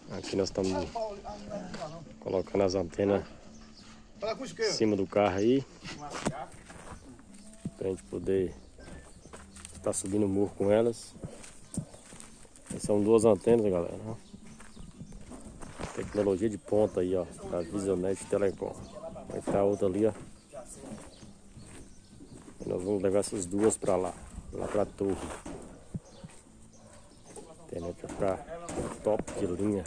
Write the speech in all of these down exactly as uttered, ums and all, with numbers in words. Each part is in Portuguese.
Aqui nós estamos colocando as antenas em cima do carro aí, pra gente poder estar subindo o morro com elas. São duas antenas, galera. Tecnologia de ponta aí, ó, da Visionet Telecom. Vai estar outra ali, ó. E nós vamos levar essas duas pra lá, lá pra torre. A internet vai ficar top de linha.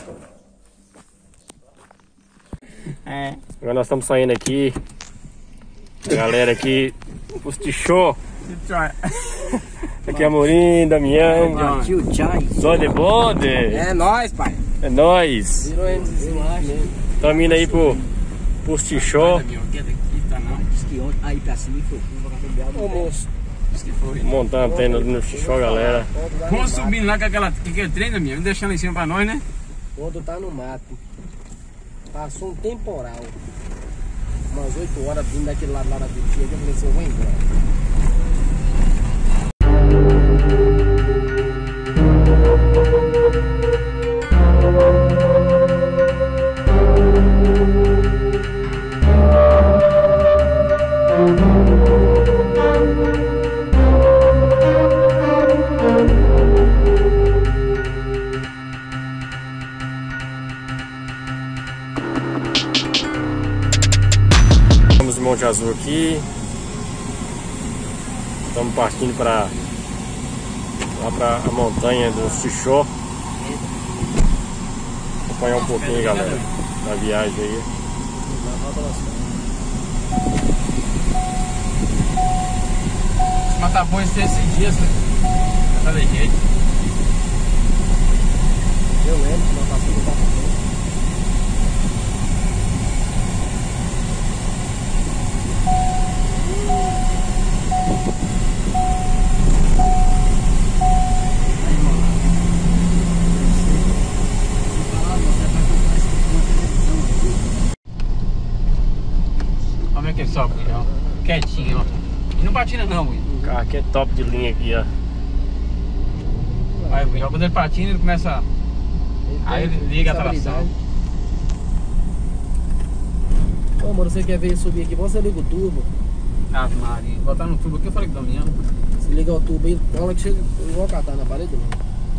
É. Agora nós estamos saindo aqui. A galera aqui, Postichô. Aqui é Amorim, Damião. Só de bonde. É nóis, pai. É nóis. Estamos indo aí pro Postichô. Aí pra cima e Ô moço. Montar a antena no Xixó, galera. Vamos subindo lá com aquela, aquele treino, minha, deixando em cima pra nós, né? Quando tá no mato, passou um temporal, umas oito horas vindo daquele lado lá da Bitia, eu falei assim, eu vou embora. Monte Azul aqui. Estamos partindo para lá para a montanha do Xixó. Acompanhar um pouquinho, galera, da viagem aí. Mas tá bom esse dias, né? Tá de jeito. Eu lembro que nós passamos do papo. Como é que sobe, ó? Quietinho, ó. E não patina não, Will. O carro aqui é top de linha aqui, ó. Aí, Will, quando ele patina, ele começa a... Ele Aí ele liga a tração. Ô, mano, você quer ver subir aqui? Você liga o turbo. Ave Maria. Botar no tubo aqui, eu falei que Damião. Se liga o tubo aí, na hora que chega, igual catar na parede, mano.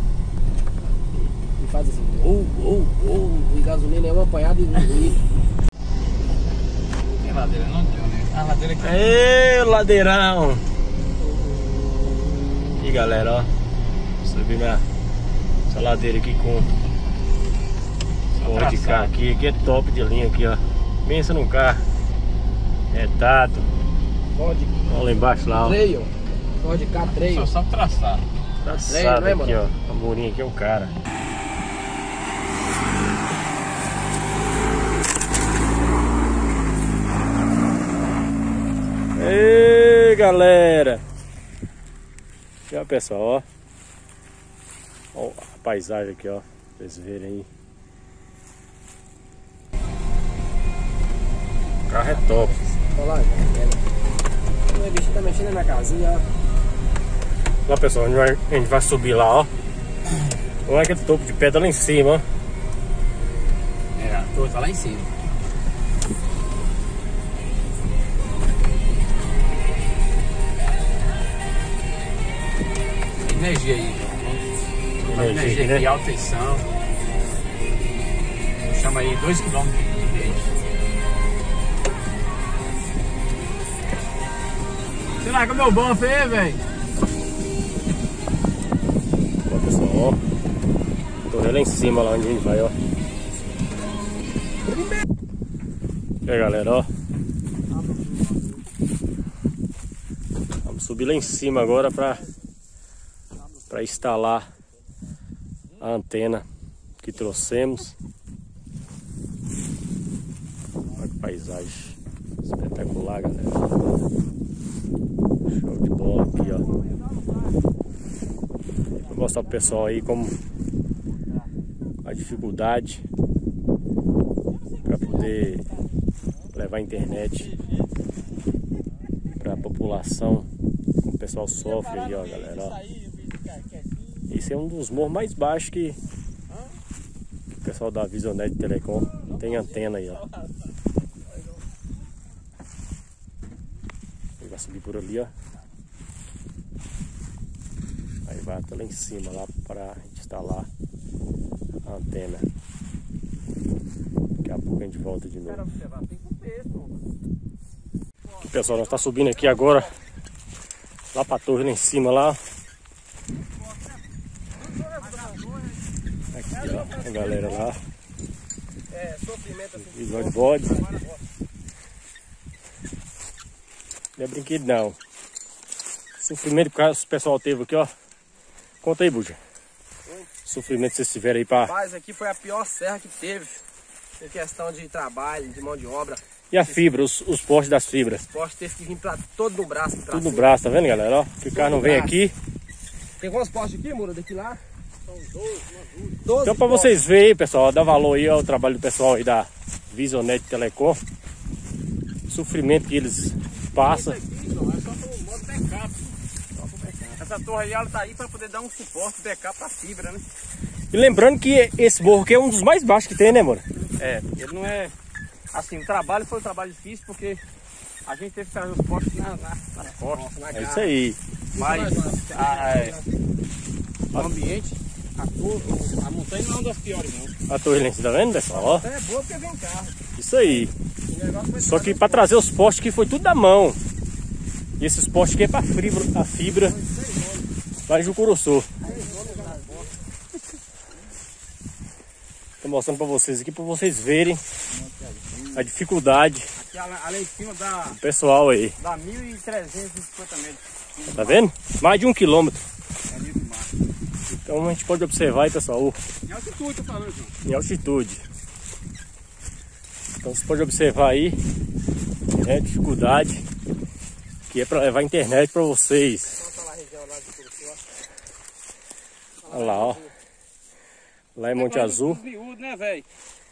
E faz assim, ou, ou, ou, e gasolina é uma apanhada e Tem ladeira não, John, né? A ladeira aqui. Aê, ladeirão! E galera, ó, subi minha essa ladeira aqui com porra de carro aqui, aqui é top de linha aqui, ó. Pensa num carro retado. Ford. Olha lá embaixo lá, ó. Trail. Ford K Trail. Só sabe traçar. Traçado né, aqui, mano? ó. A murinha aqui é o cara. Ei, galera! Aqui, ó, pessoal, ó. Ó a paisagem aqui, ó. Pra vocês verem aí. O carro é top. Olha lá, o meu bicho tá mexendo na minha casinha, ó. Lá, pessoal, a gente vai, a gente vai subir lá, ó. Olha aquele topo de pedra lá em cima, ó. É, a torre tá lá em cima. Energia aí, João. Energia, Energia né? aqui, alta tensão. Chama aí dois quilômetros de rede. Será que é meu bom feio, velho? Ó, pessoal, ó. Torre lá em cima, lá onde a gente vai, ó. E aí, galera, ó. Vamos subir lá em cima agora pra, pra instalar a antena que trouxemos. Olha que paisagem espetacular, galera. Show de bola aqui, ó. Vou mostrar pro pessoal aí como a dificuldade para poder levar a internet para a população, como o pessoal sofre aí, ó, galera, ó. Esse é um dos morros mais baixos que o pessoal da Visionet Telecom tem antena aí, ó. Ele vai subir por ali, ó. Aí vai até lá em cima, lá para instalar a antena. Daqui a pouco a gente volta de novo. Aqui, pessoal, nós tá subindo aqui agora lá pra torre lá em cima lá. Aqui, ó, a galera lá. É, sofrimento assim. Visão de bode. Não é brinquedo não. Sofrimento que o pessoal teve aqui, ó. Conta aí, Buja. Sofrimento que vocês tiveram aí pra... Rapaz, aqui foi a pior serra que teve. Em questão de trabalho, de mão de obra. E a fibra, os, os postes das fibras? Os postes teve que vir pra todo no braço. Tudo no braço, tá vendo, galera? Ó, que o carro não vem aqui. Tem quantos postes aqui, Mura? Daqui lá? São doze, doze. Então pra vocês verem, pessoal, dá valor aí ao trabalho do pessoal aí da Visionet Telecom. O sofrimento que eles passam. Essa torre aí, ela tá aí para poder dar um suporte, backup pra fibra, né? E lembrando que esse morro aqui é um dos mais baixos que tem, né, mano? É, ele não é... Assim, o trabalho foi um trabalho difícil porque a gente teve que trazer os postos na, na, nas costas, na É cara. isso aí. Mas a, é, o ambiente, a torre, a montanha não é uma das piores, não. A torre lá em cima, tá vendo, pessoal? Ó, É boa porque vem carro. isso aí. O negócio foi Só que pra trazer os postes aqui foi tudo da mão. E esses postes aqui é pra fibra, a fibra lá em Jucuruçu. Tô mostrando pra vocês aqui, pra vocês verem a dificuldade Aqui além em cima dá, do pessoal aí. dá mil e trezentos e cinquenta metros. Tá vendo? Mais de um quilômetro. É nível do mar. Então a gente pode observar aí, pessoal, Em altitude, tô falando, João. em altitude. Então você pode observar aí, né, a dificuldade que é para levar a internet para vocês. Olha lá, ó. Lá em Monte Azul. Miúdo, né, velho?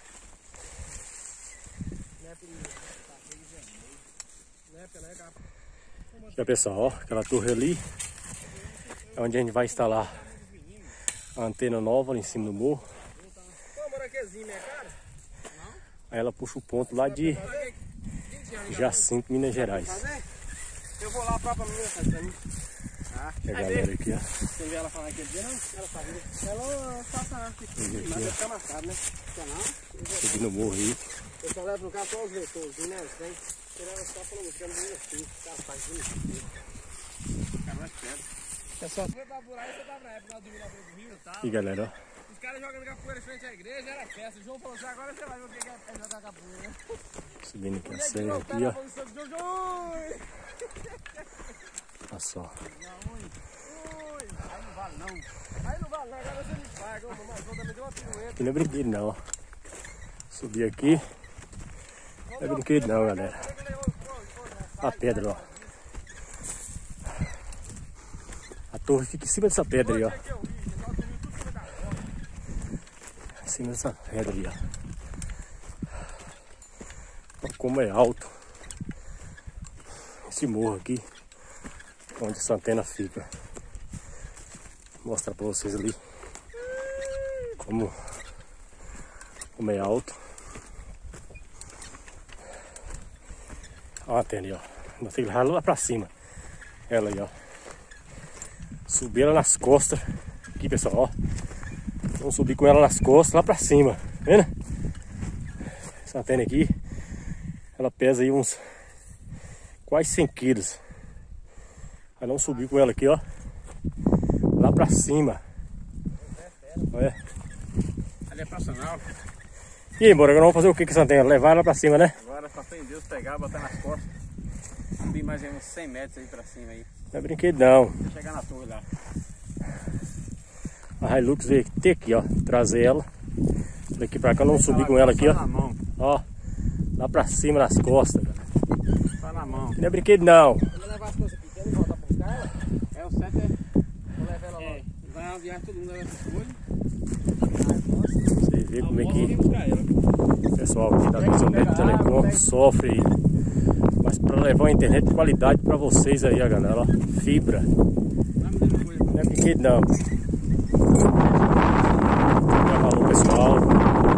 Já pessoal, ó, aquela torre ali é onde a gente vai instalar a antena nova ali em cima do morro. Aí ela puxa o ponto lá de Jacinto, Minas Gerais. Eu vou lá pra pra mim, pra mim. Ah, a galera aqui, ó. Você vê ela falar aquele dia, não? Ela sabia. Ela passa aqui. Mas vai ficar marcado, né? Não? Subindo no morro aí. Eu só levo no carro só os vetores, né? Os trem. Você leva só pelo música, não vem assim. Tá, faz isso. Cara, mais perto. É só. Foi pra buraco e você tava na época lá do Rio, lá do Rio e tal. E galera, ó. Os caras jogando capoeira em frente à igreja, era festa. O João falou assim, agora você vai ver o que é jogar capoeira. Subindo aqui a serra aqui, ó. Olha só. Aí não vale não. Aí não vale não, agora você me paga. Mas vou também deu uma pirueta. Aqui não é brinquedo não, ó. Subir aqui. Não é brinquedo não, galera. A pedra, ó. A torre fica em cima dessa pedra aí, ó. Em cima dessa pedra ali, ó. Olha como é alto esse morro aqui, onde essa antena fica. Vou mostrar pra vocês ali como, como é alto. Olha a antena aí, ó. Nós temos que levar lá pra cima. Ela aí, ó. Subir ela nas costas. Aqui, pessoal, ó. Vamos subir com ela nas costas lá pra cima. Tá vendo? Essa antena aqui, ela pesa aí uns quase cem quilos. Vai não subir com ela aqui, ó. Lá pra cima. Olha. Ali é profissional. E aí, bora, agora vamos fazer o que com essa antena? Levar ela pra cima, né? Agora só tem Deus pegar, botar nas costas. Subir mais uns cem metros aí pra cima aí. Não é brinquedo não. Pra chegar na torre lá. A Hilux veio ter aqui, ó. Trazer ela. Daqui pra cá, não subir com ela aqui, ó. Na mão. Ó. Lá pra cima, nas costas, cara. Tá na mão. Não é brinquedo não. Vou levar as coisas pequenas e voltar pra buscar ela. É o certo, é. Vou levar ela É, lá. vai uma viagem, todo mundo leva essas coisas. Você vê como é que buscar ela. o pessoal aqui da Visionet Telecom sofre aí. Mas pra levar uma internet de qualidade pra vocês aí, ó, galera. Ó. Fibra. Não é brinquedo não. Dá valor, pessoal.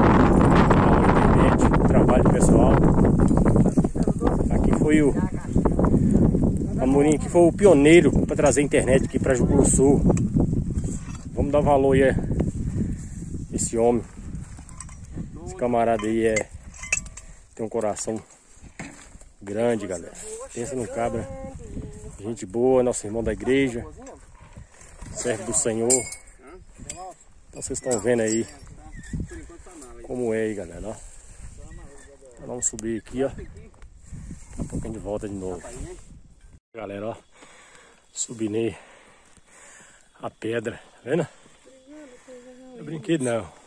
que o Amorim aqui foi o pioneiro para trazer internet aqui para Jucuruçu Sul. Vamos dar valor aí a esse homem. Esse camarada aí é, tem um coração grande, galera. Pensa no cabra. Gente boa, nosso irmão da igreja. Servo do Senhor. Então vocês estão vendo aí como é aí, galera, ó. Então vamos subir aqui, ó. Daqui a pouco a gente volta de novo. Galera, ó. Subindo a pedra, tá vendo? Não é brinquedo não. Tá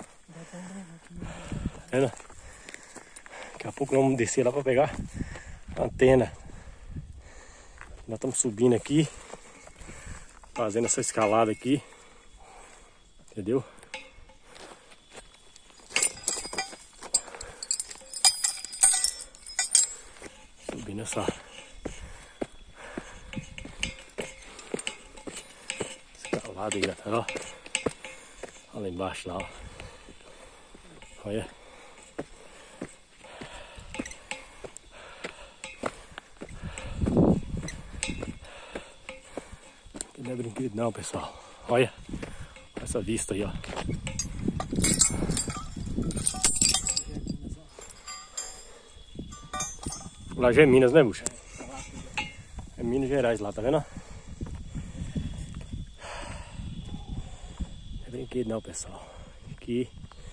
vendo? Daqui a pouco nós vamos descer lá para pegar a antena. Nós estamos subindo aqui, fazendo essa escalada aqui. Entendeu? Subindo essa escalada aí, galera, ó. Olha lá embaixo lá, ó. Olha. Aqui não é brinquedo não, pessoal. Olha. Essa vista aí, ó. Lá já é Minas, né, bucha? É Minas Gerais lá, tá vendo? Não é brinquedo não, pessoal. Aqui.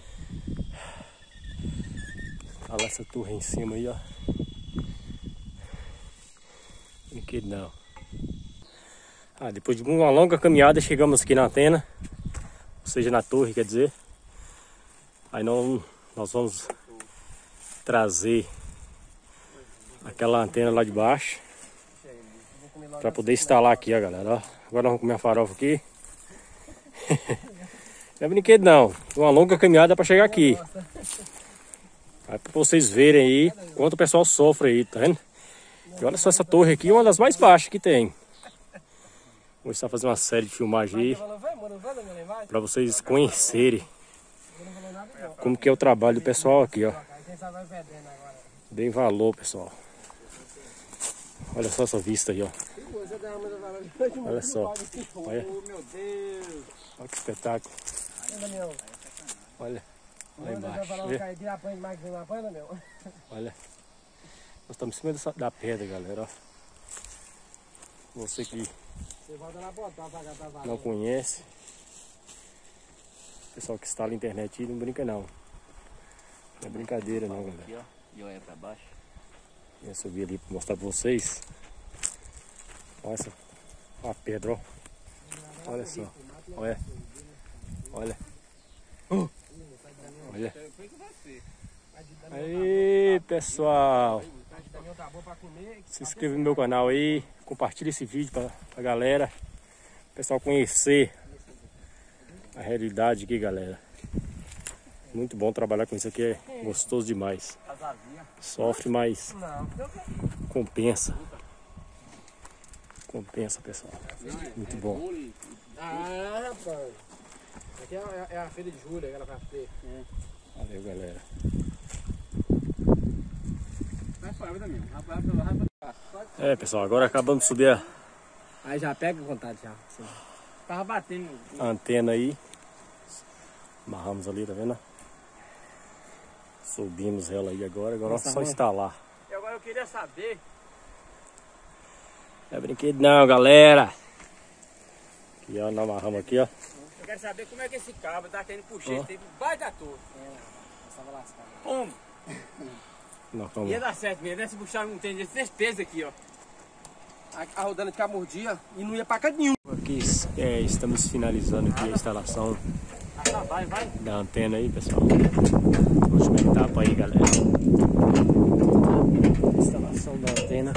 Olha lá essa torre em cima aí, ó. Brinquedo não. Ah, depois de uma longa caminhada chegamos aqui na antena. Ou seja, na torre, quer dizer. Aí não, nós vamos trazer aquela antena lá de baixo para poder instalar aqui, ó, galera. Ó, agora nós vamos comer a farofa aqui. Não é brinquedo não. Uma longa caminhada para chegar aqui. Aí para vocês verem aí quanto o pessoal sofre aí, tá vendo? E olha só, essa torre aqui é uma das mais baixas que tem. Vou estar fazendo uma série de filmagem aí para vocês conhecerem como que é o trabalho do pessoal aqui, ó. Deem valor, pessoal. Olha só essa vista aí, ó. Olha só. Olha. Olha que espetáculo. Olha. Lá embaixo. Olha. Nós estamos em cima dessa, da pedra, galera, ó. Você que não conhece, pessoal que instala a internet não brinca não. Não é brincadeira não, galera. Aqui, ó, e olha pra baixo. Eu subi ali para mostrar para vocês. Olha essa, a pedra, ó. Olha só. Olha. Olha. Uh. Olha. Aí, pessoal. Se inscreva no meu canal aí, compartilhe esse vídeo para a galera, o pessoal conhecer a realidade aqui, galera. Muito bom trabalhar com isso aqui, é gostoso demais. Sofre, mas compensa. Compensa, pessoal. Muito bom. Ah, rapaz. Aqui é, é a feira de julho, aquela vai ter. É. Valeu, galera. É, pessoal, agora acabamos de subir a... Aí já pega contato já. Sim. Tava batendo a antena aí. Amarramos ali, tá vendo? Subimos ela aí agora, agora é só instalar. E agora eu queria saber... Não é brinquedo não, galera. Aqui, ó, nós amarramos aqui, ó. Eu quero saber como é que esse cabo tá querendo puxar, ele teve baixo da torre. É, passava lascado. Como? Nós vamos... Ia dar certo mesmo, né? Se puxar não tem esse peso aqui, ó. A, a rodando de camurdia e não ia pra canto nenhum. Aqui é, estamos finalizando aqui a instalação Ah, vai, vai. da antena aí, pessoal. Última etapa aí, galera. Instalação da antena.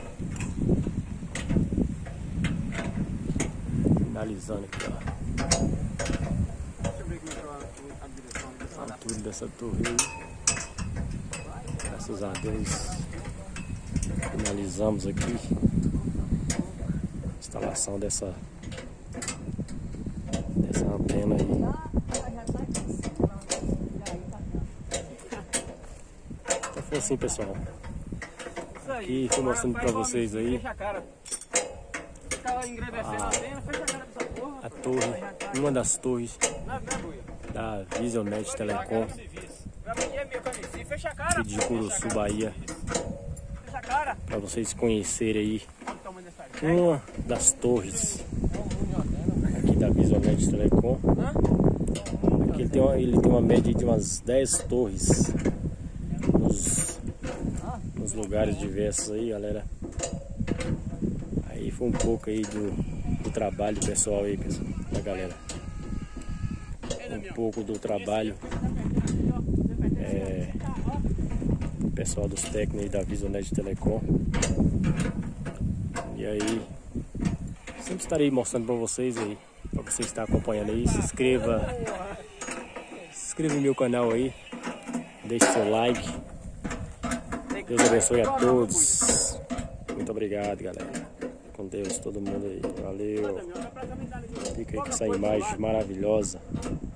Finalizando aqui, ó. Deixa eu ver como é a direção. A altura dessa torre aí. Graças a Deus. Finalizamos aqui a instalação dessa dessa antena aí. Então foi assim, pessoal. aqui, tô mostrando pra vocês aí. Fecha a cara. Fica engrandecendo a antena, fecha a cara dessa porra. A torre, uma das torres da Visionet Telecom, aqui de Curuçu, Bahia. Fecha a cara. Pra vocês conhecerem aí uma das torres aqui da Visionet Telecom. Aqui ele tem uma, ele tem uma média de umas dez torres nos, nos lugares diversos aí, galera. Aí foi um pouco aí do, do trabalho pessoal aí, pessoal, da galera. Um pouco do trabalho é, pessoal dos técnicos aí da Visionet Telecom. E aí sempre estarei mostrando para vocês aí, para você estar acompanhando aí. Se inscreva, se inscreva no meu canal aí, deixe seu like. Deus abençoe a todos. Muito obrigado, galera. Com Deus, todo mundo aí. Valeu. Fica aí com essa imagem maravilhosa.